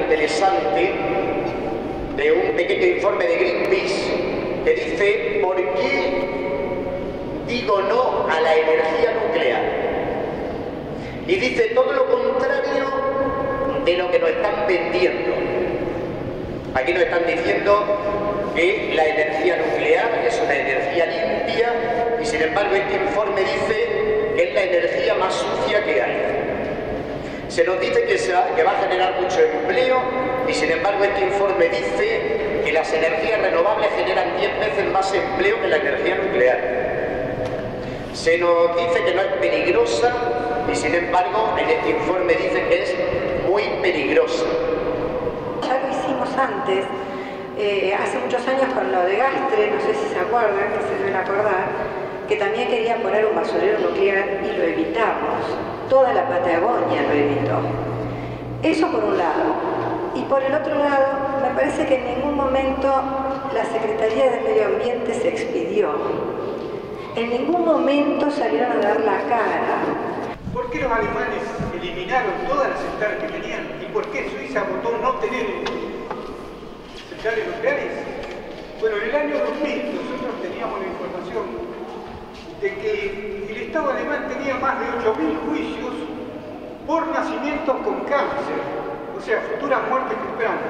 interesante de un pequeño informe de Greenpeace que dice ¿por qué digo no a la energía nuclear? Y dice todo lo contrario de lo que nos están vendiendo. Aquí nos están diciendo que la energía nuclear es una energía limpia y sin embargo este informe dice que es la energía más sucia que hay. Se nos dice que va a generar mucho empleo y sin embargo este informe dice que las energías renovables generan 10 veces más empleo que la energía nuclear. Se nos dice que no es peligrosa y sin embargo en este informe dice que es muy peligrosa. Ya lo hicimos antes, hace muchos años con lo de Gastre, no sé si se acuerdan, que se deben acordar, que también querían poner un basurero nuclear y lo evitamos. Toda la Patagonia lo evitó. Eso por un lado. Y por el otro lado, me parece que en ningún momento la Secretaría de Medio Ambiente se expidió. En ningún momento salieron a dar la cara. ¿Por qué los alemanes eliminaron todas las centrales que tenían? ¿Y por qué Suiza votó no tener centrales nucleares? Bueno, en el año 2000 nosotros teníamos la información de que el Estado alemán tenía más de 8.000 juicios por nacimientos con cáncer, o sea, futuras muertes tempranas.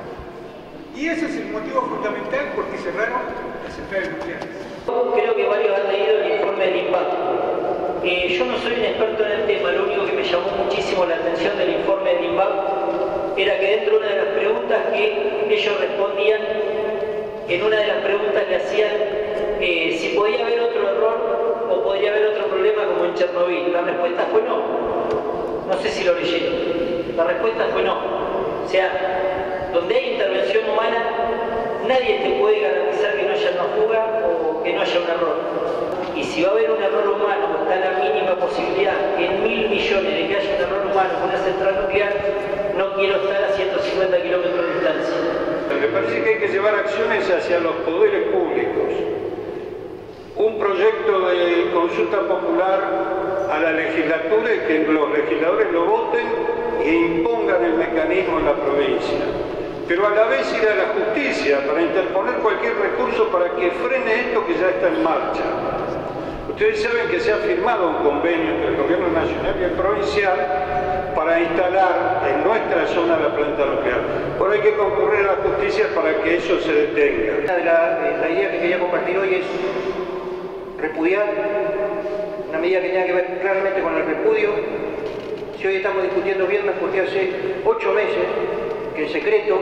Y ese es el motivo fundamental por qué cerraron las centrales nucleares. Creo que varios han leído el informe del impacto. Yo no soy un experto en el tema, lo único que me llamó muchísimo la atención del informe del impacto era que dentro de una de las preguntas que ellos respondían, en una de las preguntas le hacían si podía haber otro error o podría haber otro problema como en Chernobyl. La respuesta fue no. No sé si lo leyeron. La respuesta fue no. O sea, donde hay intervención humana, nadie te puede garantizar que no haya una fuga o que no haya un error. Y si va a haber un error humano, está la mínima posibilidad en 1.000 millones de que haya un error humano con una central nuclear, no quiero estar a 150 kilómetros de distancia. Me parece que hay que llevar acciones hacia los poderes públicos. Un proyecto de consulta popular a la legislatura y que los legisladores lo voten e impongan el mecanismo en la provincia. Pero a la vez ir a la justicia para interponer cualquier recurso para que frene esto que ya está en marcha. Ustedes saben que se ha firmado un convenio entre el gobierno nacional y el provincial para instalar en nuestra zona la planta nuclear. Ahora hay que concurrir a la justicia para que eso se detenga. La idea que quería compartir hoy es repudiar una medida que tenga que ver claramente con el repudio. Si hoy estamos discutiendo viernes porque hace 8 meses que en secreto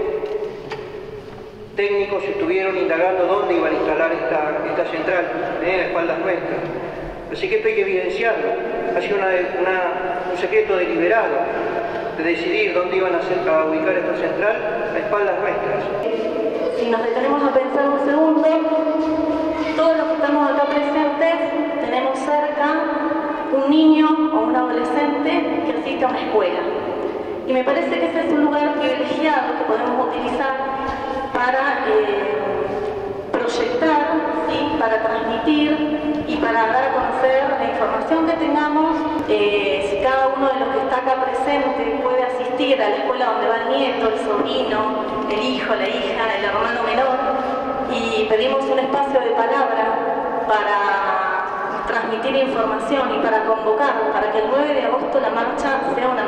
técnicos estuvieron indagando dónde iban a instalar esta central, a espaldas nuestras. Así que esto hay que evidenciarlo. Ha sido un secreto deliberado de decidir dónde iban a ubicar esta central a espaldas nuestras. Si nos detenemos a pensar un segundo, todos los que estamos acá presentes tenemos cerca un niño o un adolescente que asiste a una escuela. Y me parece que ese es un lugar privilegiado que podemos utilizar para proyectar, ¿sí? Para transmitir y para dar a conocer la información que tengamos. Si cada uno de los que está acá presente puede asistir a la escuela donde va el nieto, el sobrino, el hijo, la hija, el hermano menor, y pedimos un espacio de palabra para transmitir información y para convocar, para que el 9 de agosto la marcha sea una